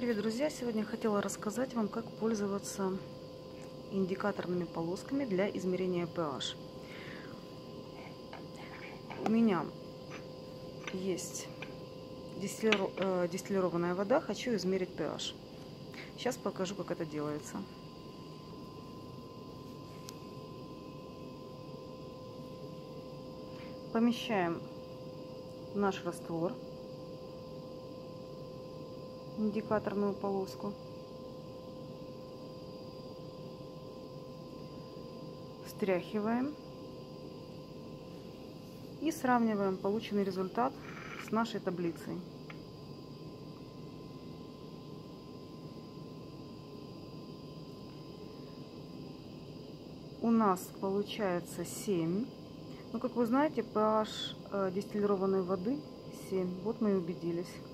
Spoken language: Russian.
Привет, друзья! Сегодня хотела рассказать вам, как пользоваться индикаторными полосками для измерения pH. У меня есть дистиллированная вода, хочу измерить pH. Сейчас покажу, как это делается. Помещаем наш раствор, индикаторную полоску. Встряхиваем и сравниваем полученный результат с нашей таблицей. У нас получается 7. Но, как вы знаете, pH дистиллированной воды 7. Вот мы и убедились.